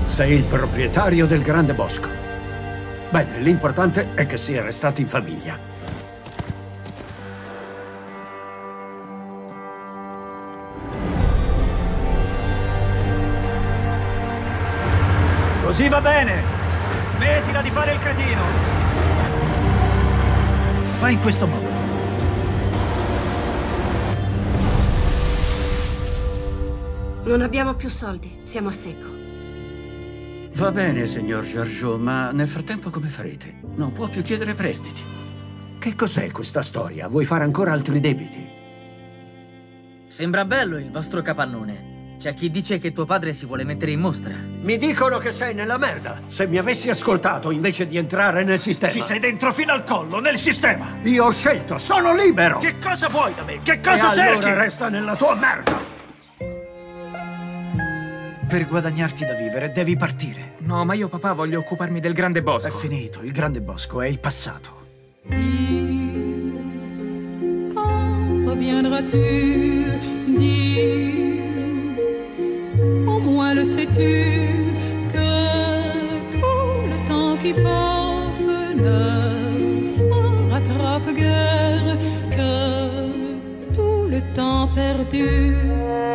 Sei il proprietario del grande bosco. Bene, l'importante è che sia restato in famiglia. Così va bene! Smettila di fare il cretino! Fai in questo modo. Non abbiamo più soldi, siamo a secco. Va bene, signor Giorgio, ma nel frattempo come farete? Non può più chiedere prestiti. Che cos'è questa storia? Vuoi fare ancora altri debiti? Sembra bello il vostro capannone. C'è chi dice che tuo padre si vuole mettere in mostra. Mi dicono che sei nella merda. Se mi avessi ascoltato invece di entrare nel sistema... Ci sei dentro fino al collo, nel sistema! Io ho scelto, sono libero! Che cosa vuoi da me? Che cosa cerchi? Allora resta nella tua merda! Per guadagnarti da vivere devi partire. No, ma io papà voglio occuparmi del grande bosco. È finito, il grande bosco è il passato. Quand reviendras-tu? Dis, au moins le sais-tu, que tout le temps qui passe ne se rattrape guère, que tout le temps perdu